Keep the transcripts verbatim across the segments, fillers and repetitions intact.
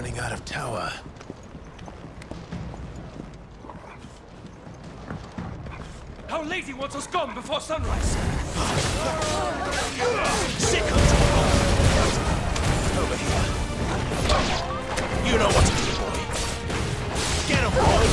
running out of tower. Our lady wants us gone before sunrise. Sick of trouble. Over here. You know what to do, boy. Get him, boy.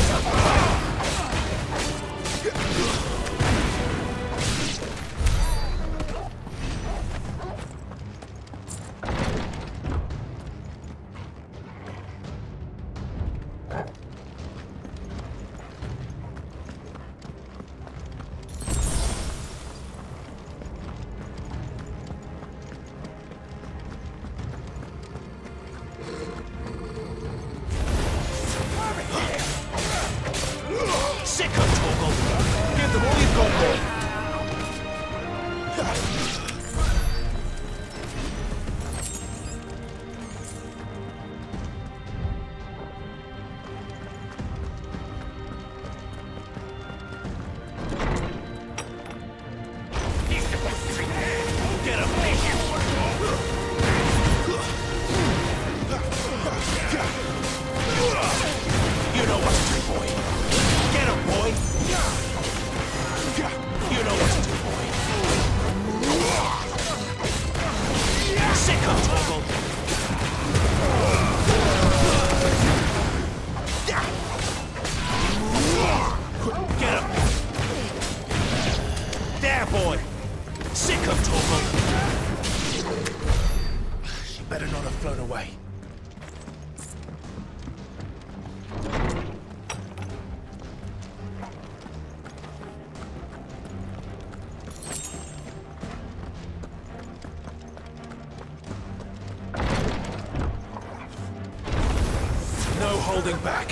Holding back.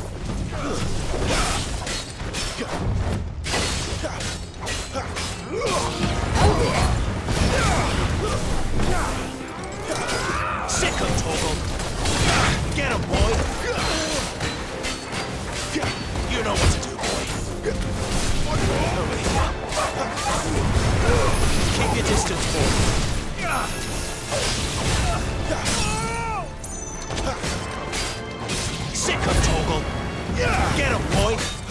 Sick of Toggle. Get him, boy. You know what to do, boy. Over here. Keep your distance, boy. Sick of Toggle. Get him, boy.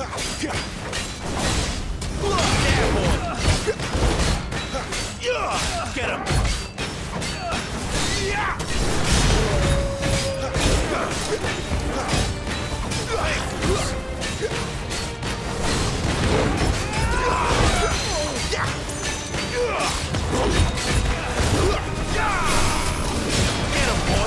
There, boy. Get him. Get him, boy.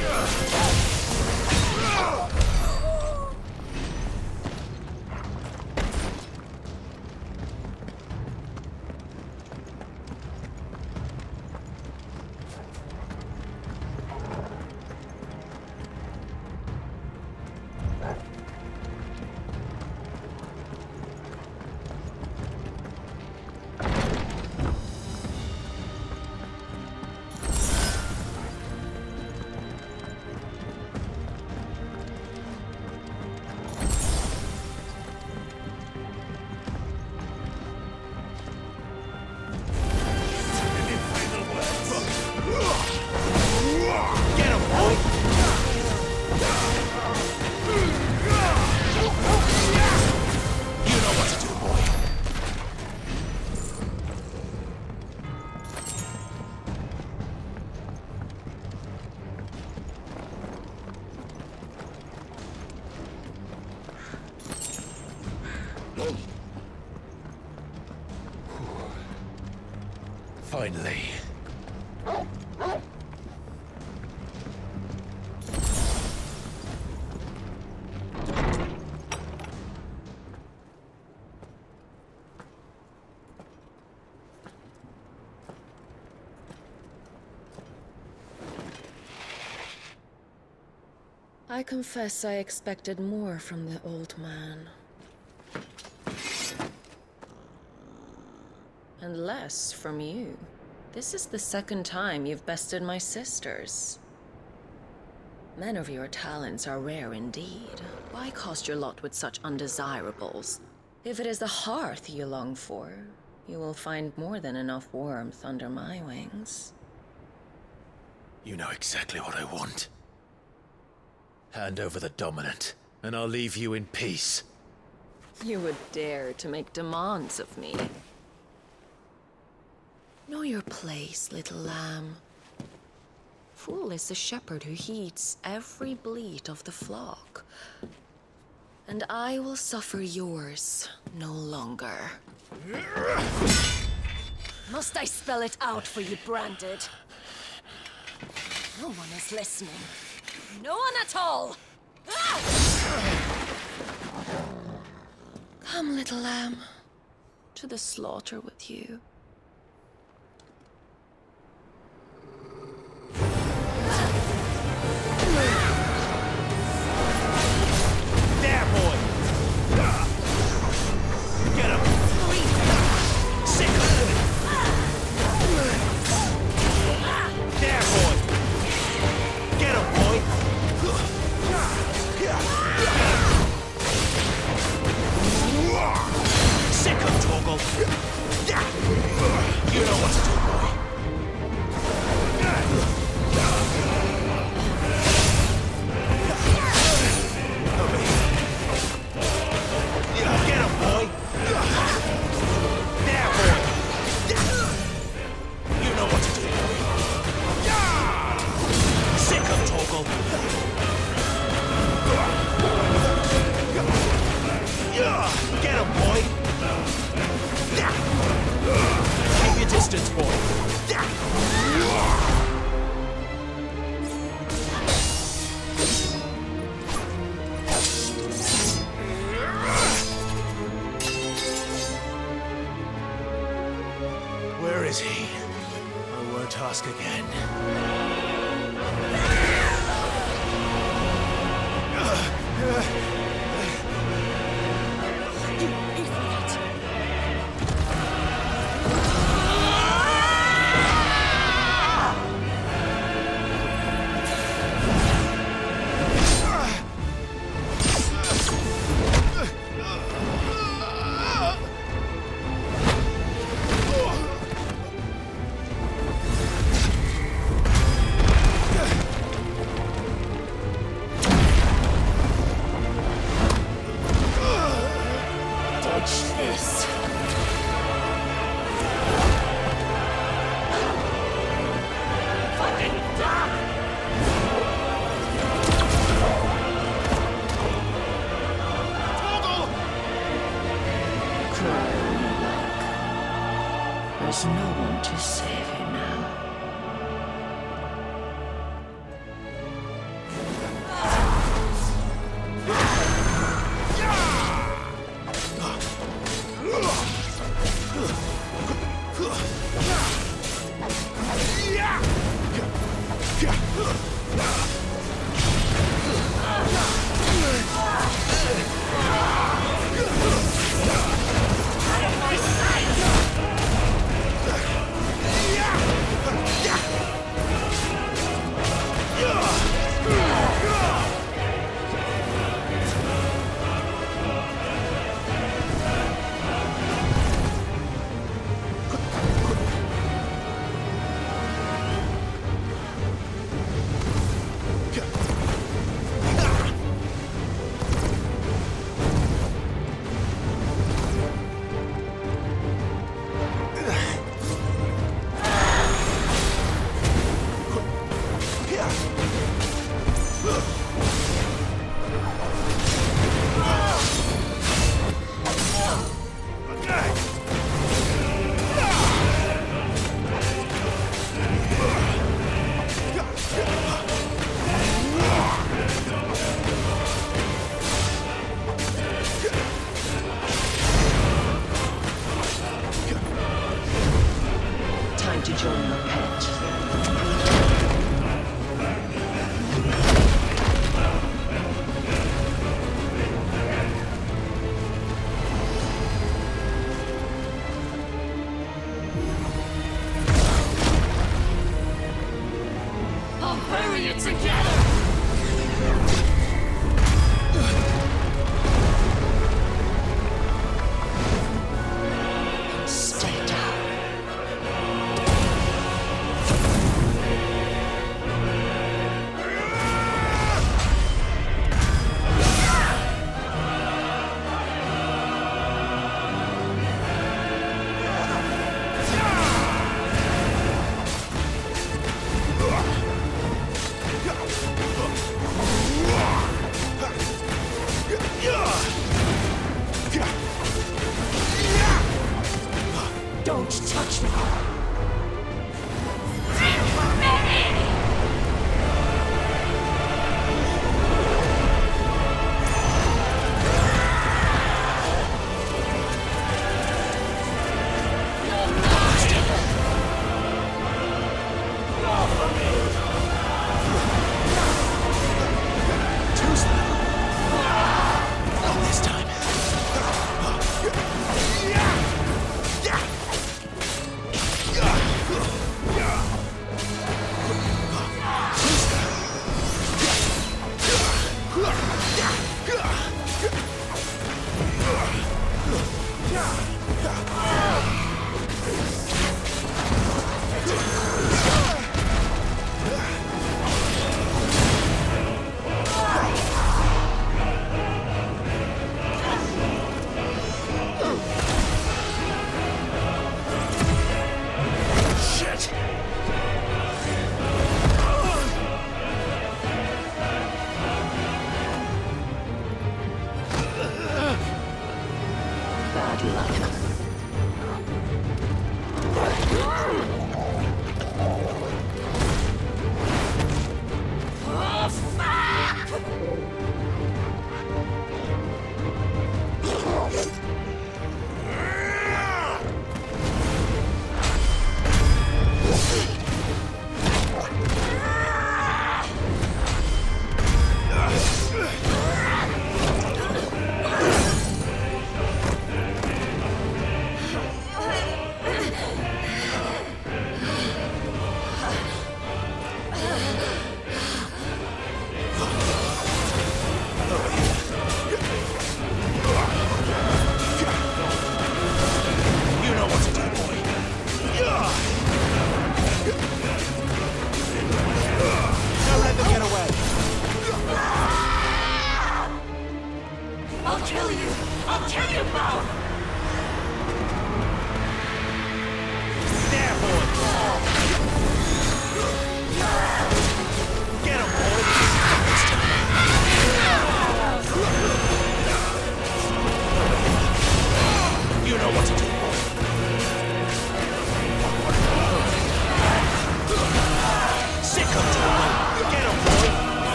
Finally. I confess I expected more from the old man. And less from you. This is the second time you've bested my sisters. Men of your talents are rare indeed. Why cast your lot with such undesirables? If it is the hearth you long for, you will find more than enough warmth under my wings. You know exactly what I want. Hand over the dominant, and I'll leave you in peace. You would dare to make demands of me. Know your place, little lamb. Fool is the shepherd who heeds every bleat of the flock. And I will suffer yours no longer. Must I spell it out for you, Branded? No one is listening. No one at all! Ah! Come, little lamb, to the slaughter with you. There, boy! Get him! Sick of living! There, boy! Get him, boy! Sick of Toggle! You know what to do, boy! Over here! Get him, boy! There, boy! You know what to do, boy! Sick of Toggle! Get him, boy! Keep your distance, boy! Where is he? I won't ask again. There's no one to save you now. To join your pet. I'll bury you together!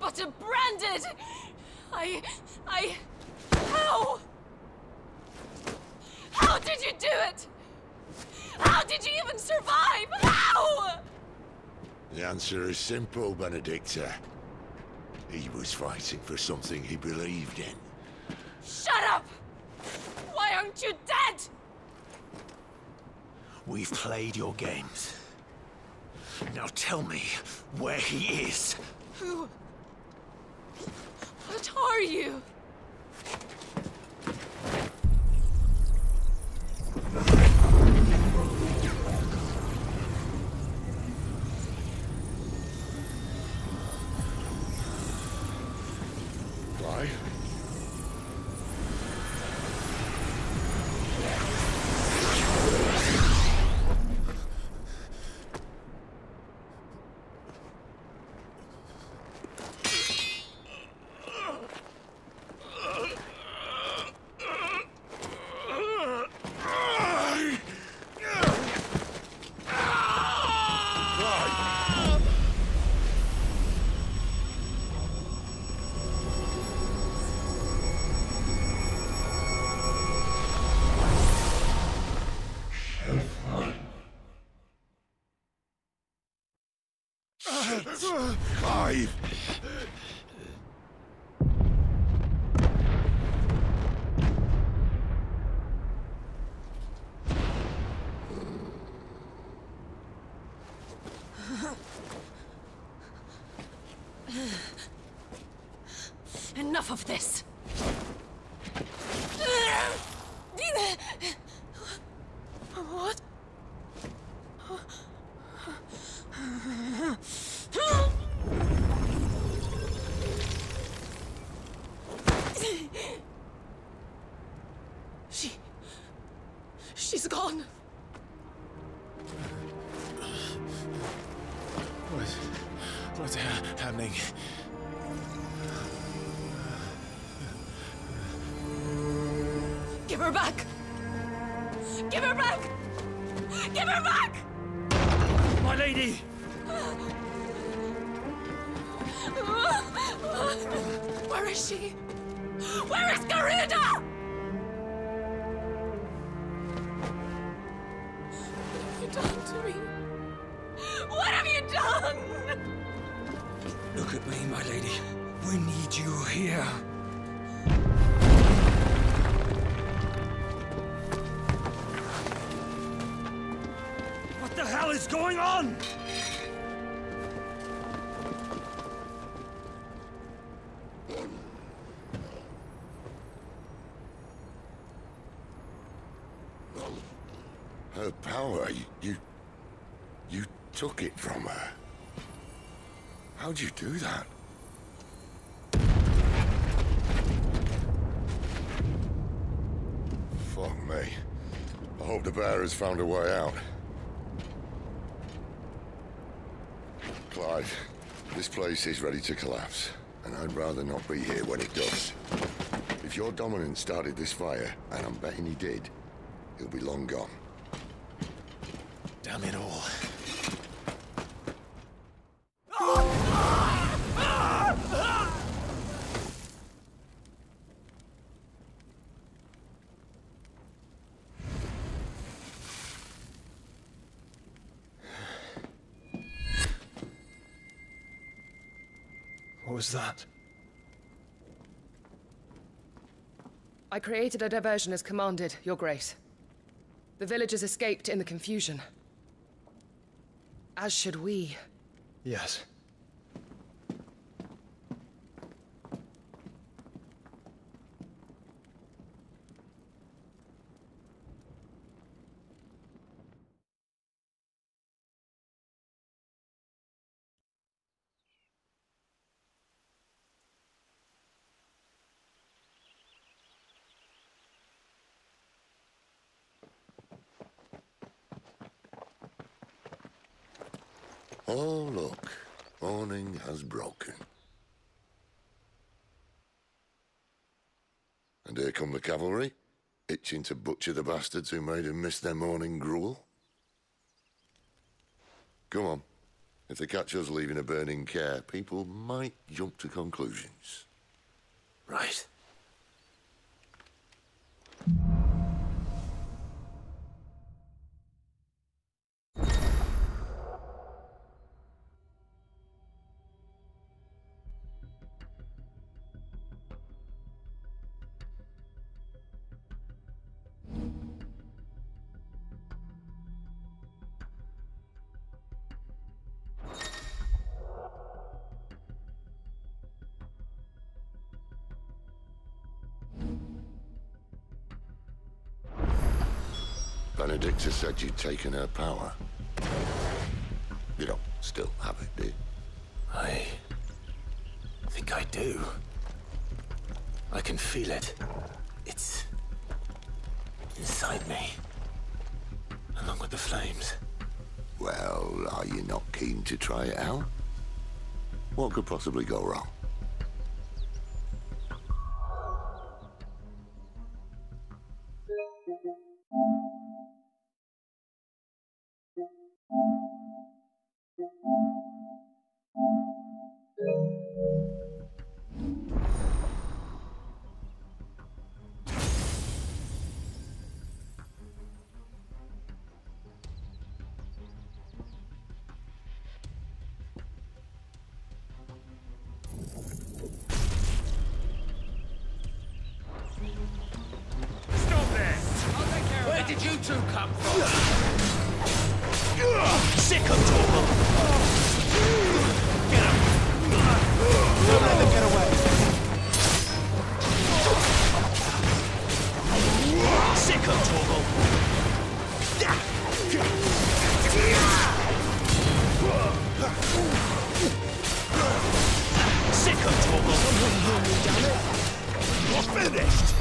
got him branded! I... I... How? How did you do it? How did you even survive? How? The answer is simple, Benedicta. He was fighting for something he believed in. Shut up! Why aren't you dead? We've played your games. Now tell me where he is. Who? What are you? Why? Clive! Enough of this! What? She... She's gone. What? What's ha happening? Give her back! Give her back! Give her back! My lady! Where is she? Where is Garuda? What have you done to me? What have you done? Look at me, my lady. We need you here. What the hell is going on? Her power, you... You took it from her. How'd you do that? Fuck me. I hope the bear has found a way out. Clive, this place is ready to collapse, and I'd rather not be here when it does. If your dominant started this fire, and I'm betting he did, he'll be long gone. Damn it all. What was that? I created a diversion as commanded, Your Grace. The villagers escaped in the confusion. As should we. Yes. Oh, look. Morning has broken. And here come the cavalry, itching to butcher the bastards who made them miss their morning gruel. Come on. If they catch us leaving a burning care, people might jump to conclusions. Right. Benedicta said you'd taken her power. You don't still have it, do you? I think I do. I can feel it. It's inside me, along with the flames. Well, are you not keen to try it out? What could possibly go wrong? Where did you two come from? Sick of Torval! Get him! Don't let them get away! Sick of Torval! Sick of Torval! You're finished!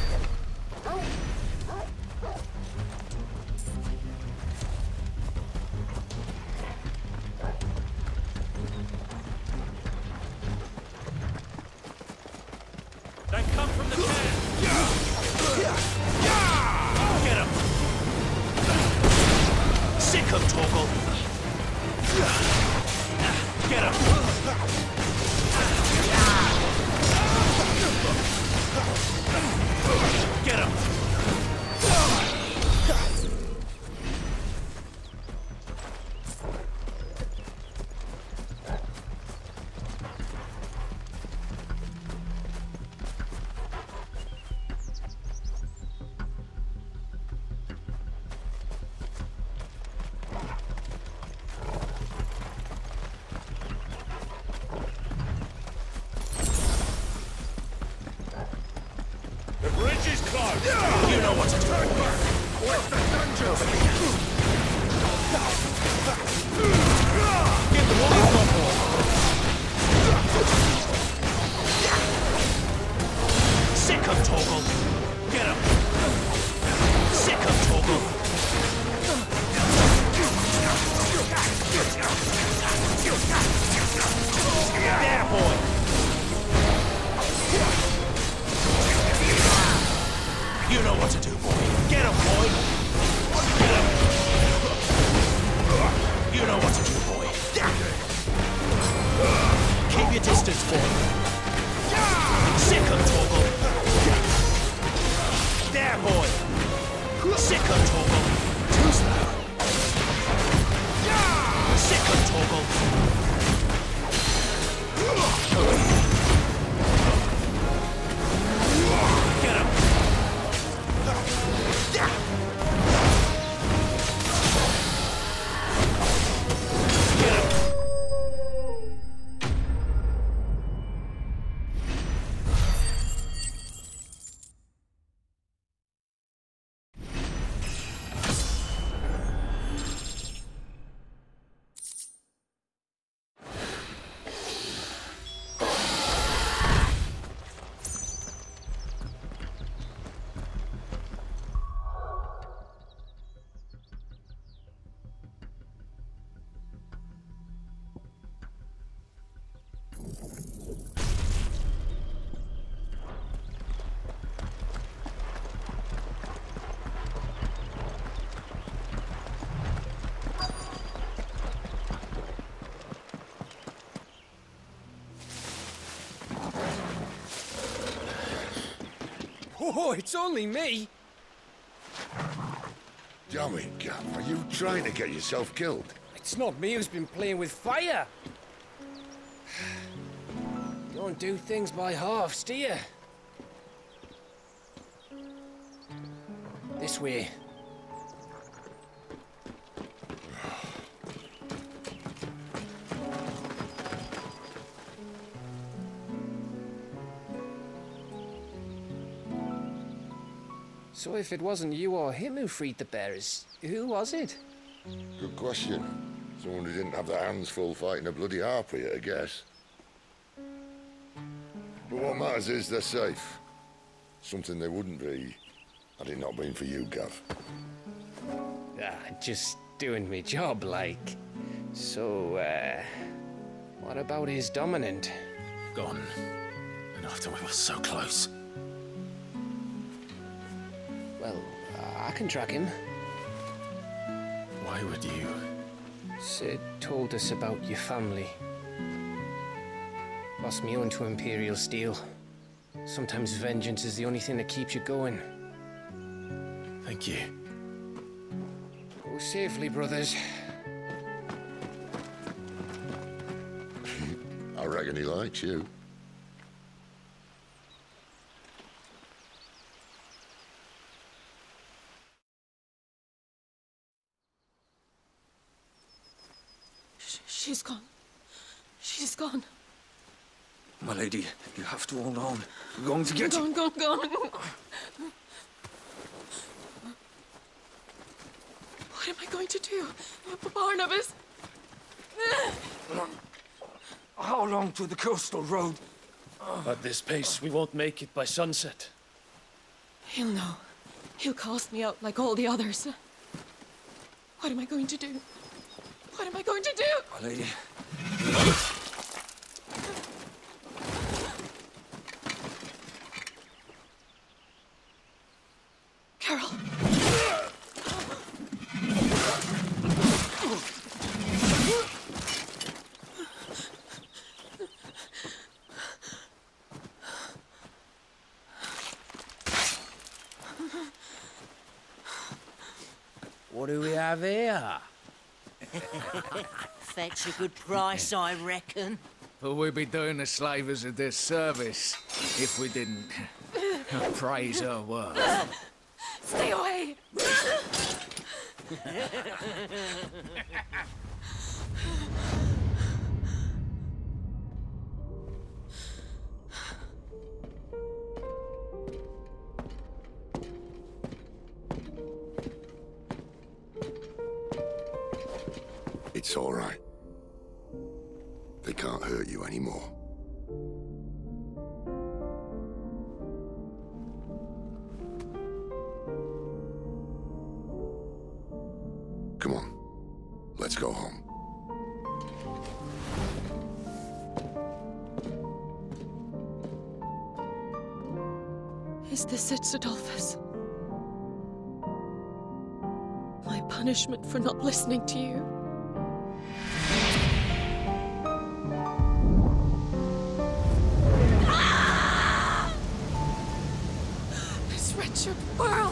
They come from the can! Get him! Sick of Torval! Get him! Get him! The bridge is closed! You know what to do! Where's the dungeon? Get the wall on board! Sick of Torval! Get him! Sick of Torval! There, boy! You know what to do, boy. Get him, boy. Get him. You know what to do, boy. Keep your distance, boy. Sick of Torval. There, boy. Sick of Torval. Too slow. Sick of Torval. Get him. Oh, it's only me. Damn it, Gav, are you trying to get yourself killed? It's not me who's been playing with fire. Don't do things by halves, do you? This way. So if it wasn't you or him who freed the bearers, who was it? Good question. Someone who didn't have their hands full fighting a bloody harpy, I guess. But what matters is they're safe. Something they wouldn't be had it not been for you, Gav. Ah, just doing me job, like. So, uh... what about his dominant? Gone. And after we were so close. Well, I can track him. Why would you? Sid told us about your family. Lost me own to Imperial Steel. Sometimes vengeance is the only thing that keeps you going. Thank you. Go safely, brothers. I reckon he likes you. She's gone. She's gone. My lady, you have to hold on. We're going to get Gone, gone, gone. What am I going to do? Barnabas? How long to the coastal road? At this pace, we won't make it by sunset. He'll know. He'll cast me out like all the others. What am I going to do? What am I going to do? My lady. Carol. What do we have here? Fetch a good price, I reckon. But we'd be doing the slavers a disservice if we didn't praise her work. Stay away! It's all right. They can't hurt you anymore. Come on. Let's go home. Is this it, Adolphus? My punishment for not listening to you? Ah! This wretched world!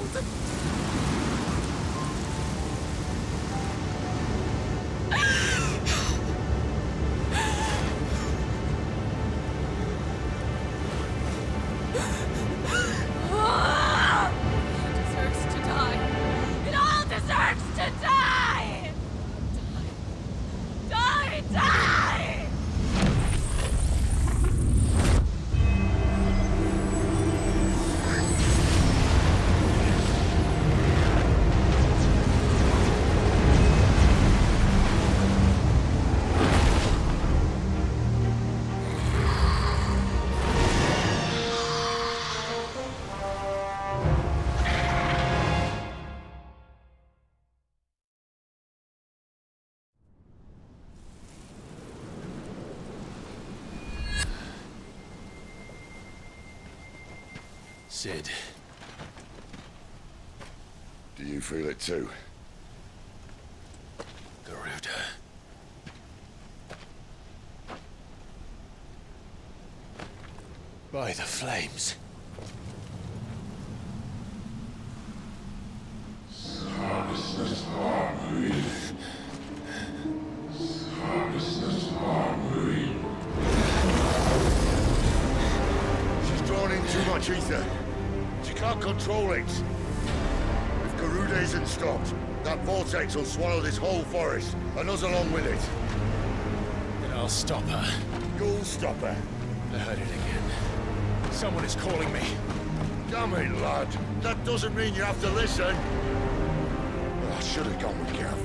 Sid. Do you feel it too? Garuda. By the flames. monster. She can't control it. If Garuda isn't stopped, that vortex will swallow this whole forest, and us along with it. Then I'll stop her. You'll stop her. I heard it again. Someone is calling me. Damn it, lad. That doesn't mean you have to listen. Well, I should have gone with Gav.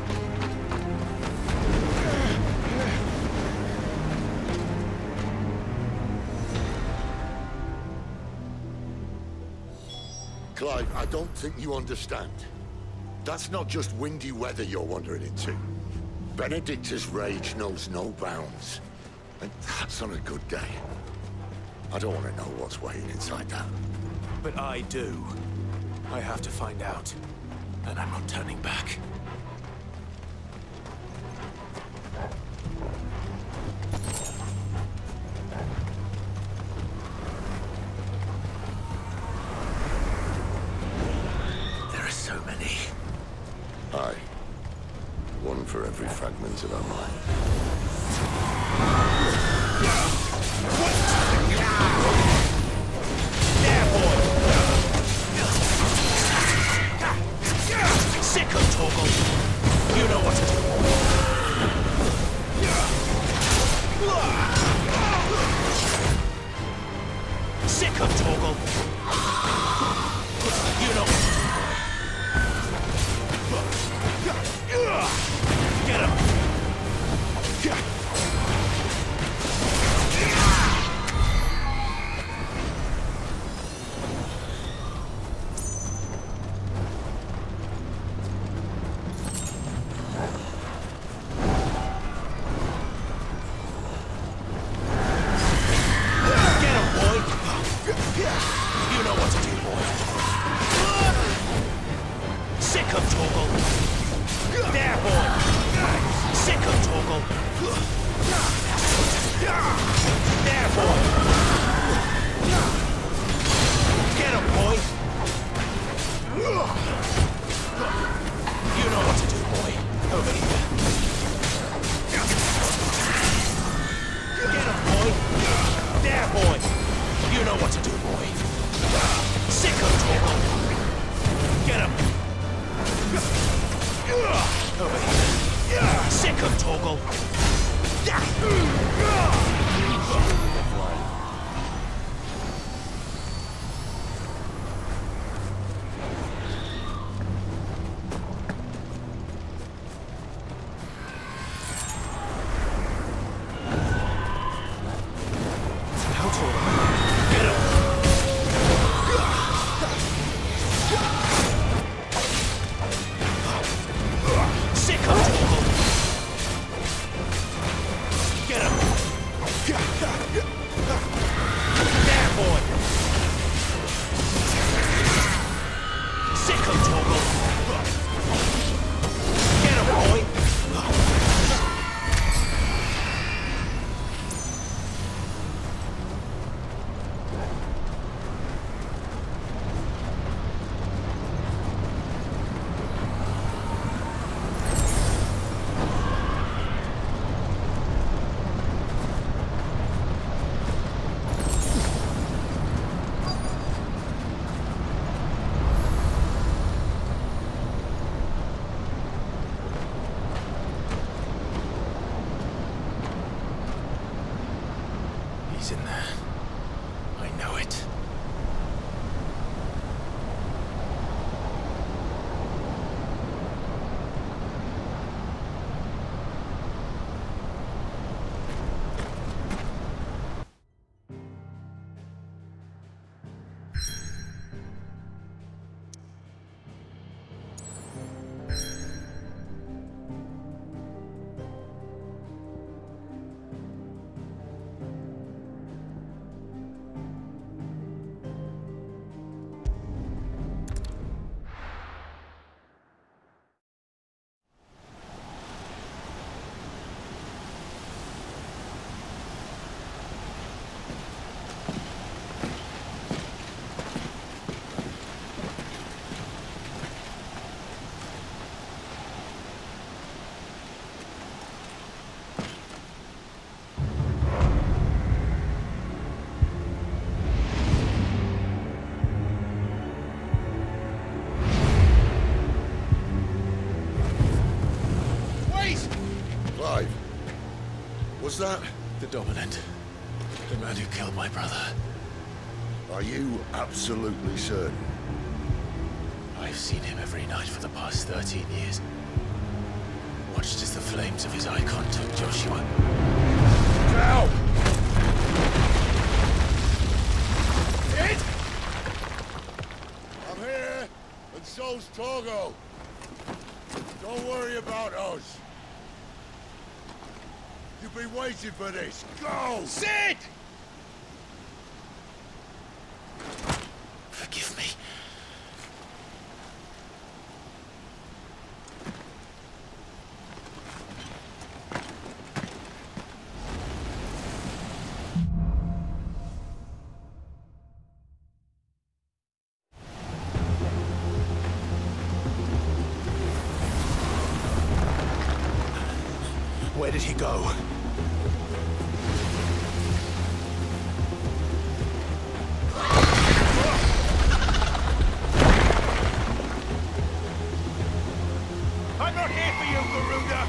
Clive, I don't think you understand. That's not just windy weather you're wandering into. Benedicta's rage knows no bounds. And that's on a good day. I don't want to know what's waiting inside that. But I do. I have to find out. And I'm not turning back. There are so many. Aye. One for every fragment of our mind. There, boy! Sick of Torgal! You know what to do. Sick of Torgal! You know what to do. Get him! was that? The Dominant. The man who killed my brother. Are you absolutely certain? I've seen him every night for the past thirteen years. Watched as the flames of his icon took Joshua. Now! It? I'm here, and so's Togo. Don't worry about us. You've been waiting for this. Go! Sid! Forgive me. Where did he go? I'm not here for you, Garuda!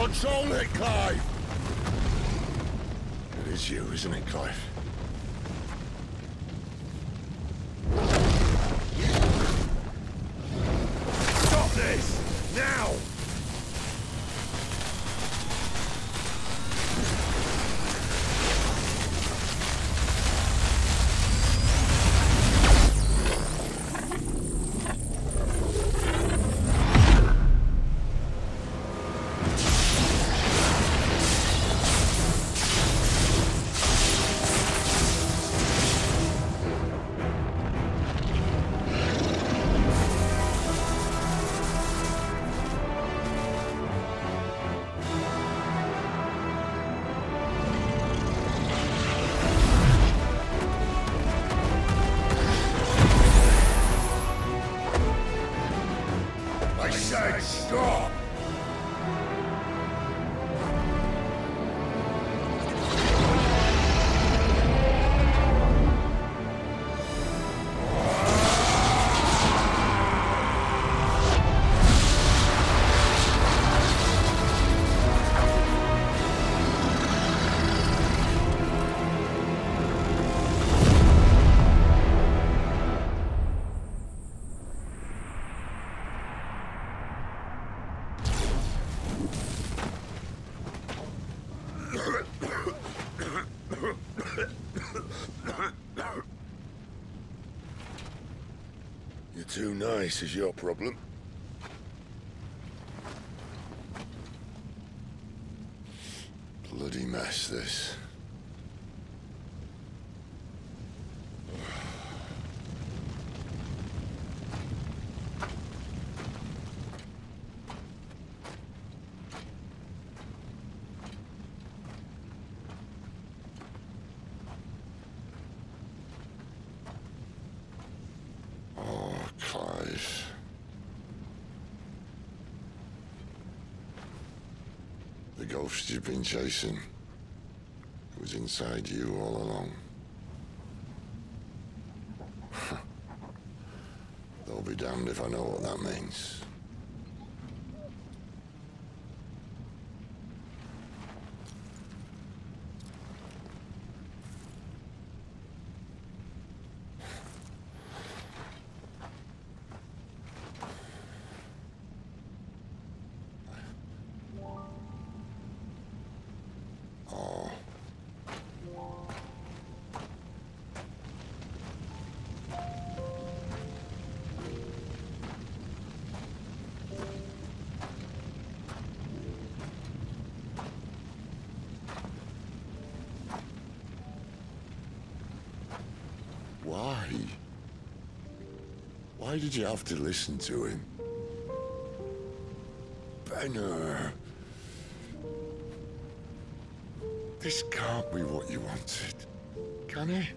Control it, Clive! It is you, isn't it, Clive? Stop this! Now! I said stop! You're too nice is your problem. Bloody mess, this. Clive. The ghost you've been chasing was inside you all along. They'll be damned if I know what that means. Why? Why did you have to listen to him? Benner. This can't be what you wanted, can it?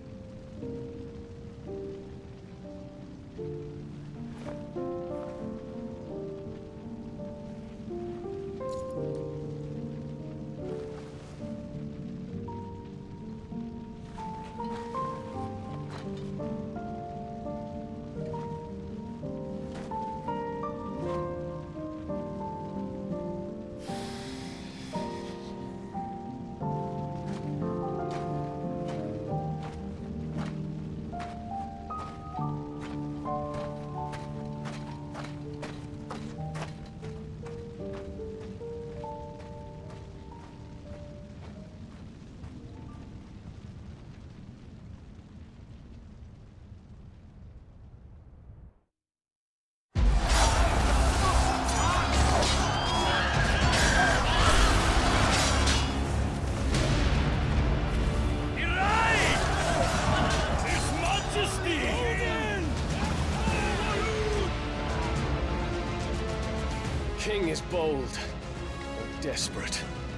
King is bold, or desperate.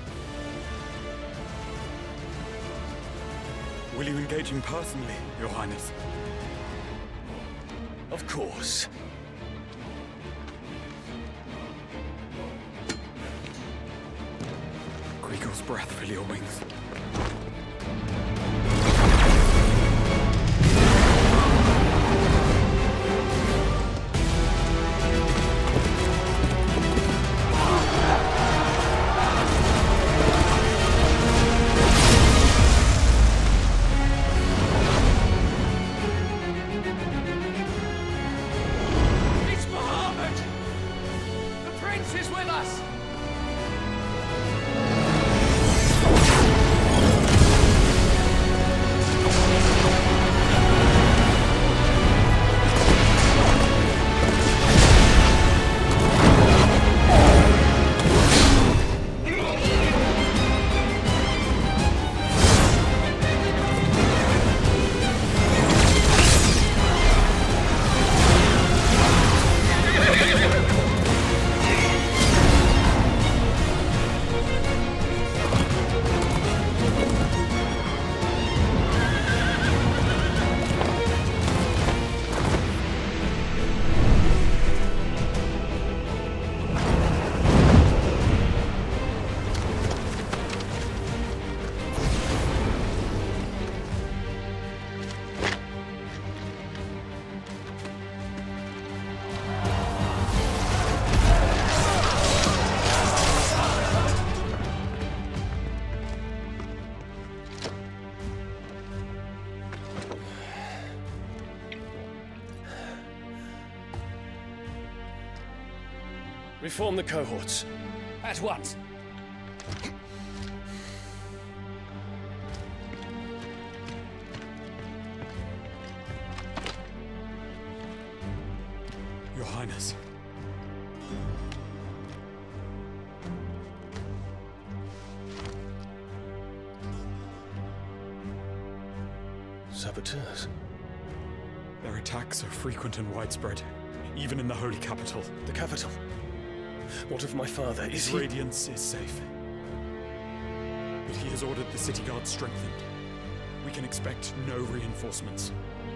Will you engage him personally, Your Highness? Of course. Kriegos breath fill your wings. is with us! Reform the cohorts. At once. Your Highness. Saboteurs. Their attacks are frequent and widespread, even in the holy capital. The capital? What of my father? Is His he... radiance is safe. But he has ordered the city guard strengthened. We can expect no reinforcements.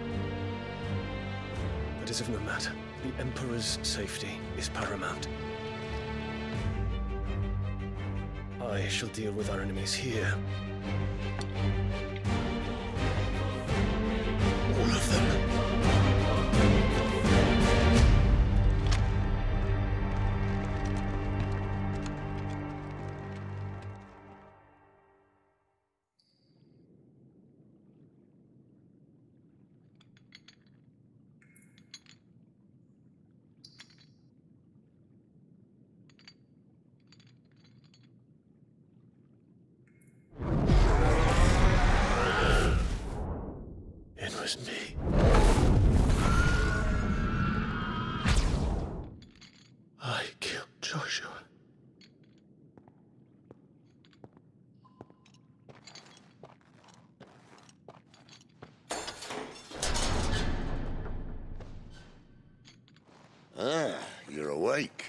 That is of no matter. The Emperor's safety is paramount. I shall deal with our enemies here. All of them. It was me. I killed Joshua. Ah, you're awake.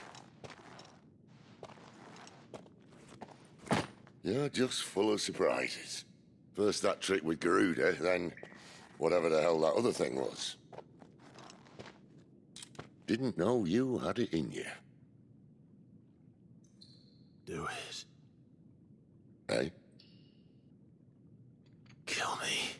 You're just full of surprises. First that trick with Garuda, then whatever the hell that other thing was. Didn't know you had it in you. Do it. Eh? Kill me.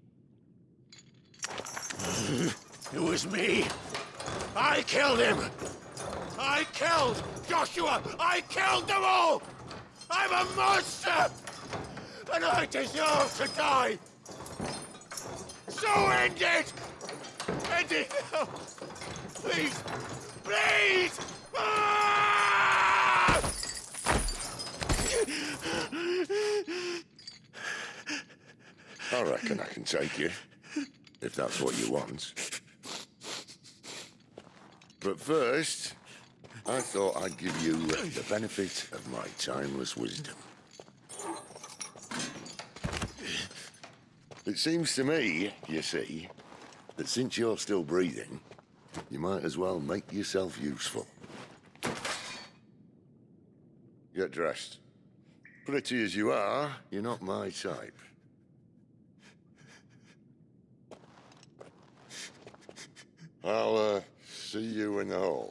It was me. I killed him. I killed Joshua. I killed them all. I'm a monster. And I deserve to die. So end it. End it now. Please. Please. Ah! I reckon I can take you, if that's what you want. But first, I thought I'd give you the benefit of my timeless wisdom. It seems to me, you see, that since you're still breathing, you might as well make yourself useful. Get dressed. Pretty as you are, you're not my type. I'll, uh, see you in the hall.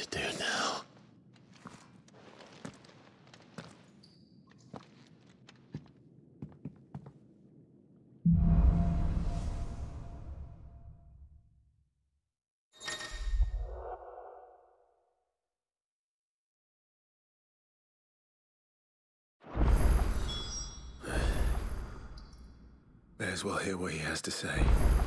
to do now? May as well hear what he has to say.